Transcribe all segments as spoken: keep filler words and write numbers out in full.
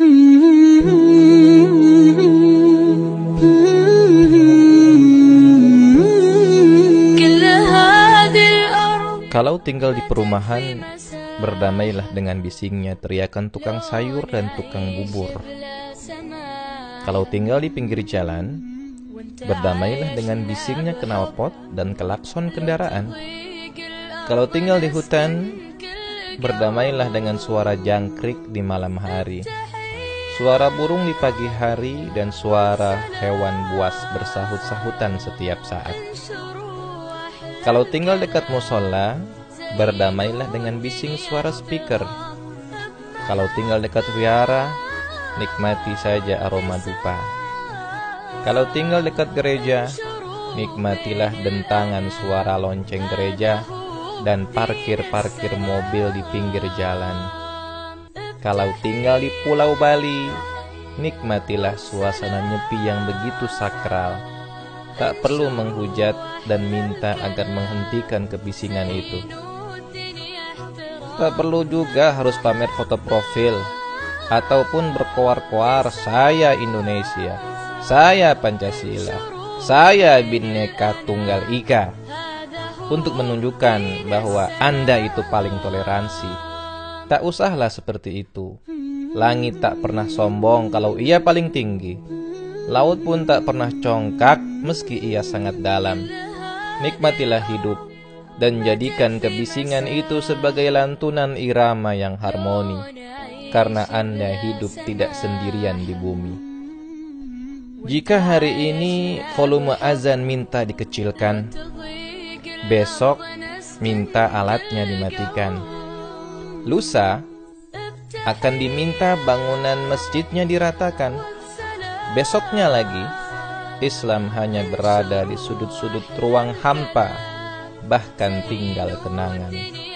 Kalau tinggal di perumahan, berdamailah dengan bisingnya teriakan tukang sayur dan tukang bubur. Kalau tinggal di pinggir jalan, berdamailah dengan bisingnya knalpot dan klakson kendaraan. Kalau tinggal di hutan, berdamailah dengan suara jangkrik di malam hari, suara burung di pagi hari, dan suara hewan buas bersahut-sahutan setiap saat. Kalau tinggal dekat musola, berdamailah dengan bising suara speaker. Kalau tinggal dekat wihara, nikmati saja aroma dupa. Kalau tinggal dekat gereja, nikmatilah dentangan suara lonceng gereja dan parkir-parkir mobil di pinggir jalan. Kalau tinggal di Pulau Bali, nikmatilah suasana nyepi yang begitu sakral. Tak perlu menghujat dan minta agar menghentikan kebisingan itu. Tak perlu juga harus pamer foto profil ataupun berkoar-koar saya Indonesia, saya Pancasila, saya Bhinneka Tunggal Ika, untuk menunjukkan bahwa Anda itu paling toleransi. Tak usahlah seperti itu. Langit tak pernah sombong kalau ia paling tinggi. Laut pun tak pernah congkak meski ia sangat dalam. Nikmatilah hidup dan jadikan kebisingan itu sebagai lantunan irama yang harmoni, karena Anda hidup tidak sendirian di bumi. Jika hari ini volume azan minta dikecilkan, besok minta alatnya dimatikan. Lusa akan diminta bangunan masjidnya diratakan. Besoknya lagi, Islam hanya berada di sudut-sudut ruang hampa, bahkan tinggal kenangan.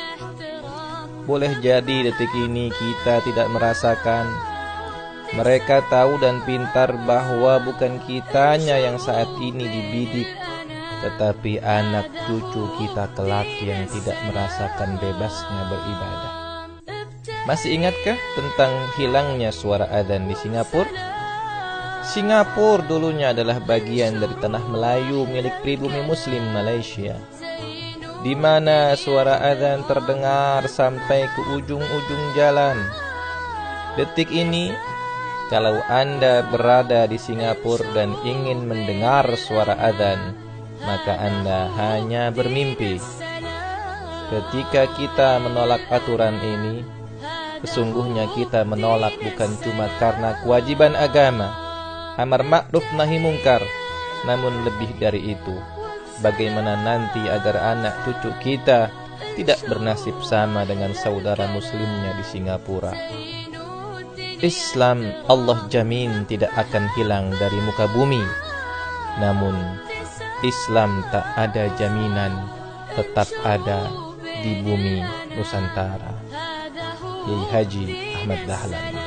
Boleh jadi detik ini kita tidak merasakan. Mereka tahu dan pintar bahwa bukan kitanya yang saat ini dibidik, tetapi anak cucu kita kelak yang tidak merasakan bebasnya beribadah. Masih ingatkah tentang hilangnya suara adzan di Singapura? Singapura dulunya adalah bagian dari tanah Melayu milik pribumi Muslim Malaysia, di mana suara adzan terdengar sampai ke ujung-ujung jalan. Detik ini, kalau Anda berada di Singapura dan ingin mendengar suara adzan, maka Anda hanya bermimpi. Ketika kita menolak aturan ini, sesungguhnya kita menolak bukan cuma karena kewajiban agama, amar ma'ruf nahi mungkar, namun lebih dari itu, bagaimana nanti agar anak cucu kita tidak bernasib sama dengan saudara muslimnya di Singapura. Islam Allah jamin tidak akan hilang dari muka bumi, namun Islam tak ada jaminan tetap ada di bumi Nusantara. Kiai Haji Ahmad Dahlan.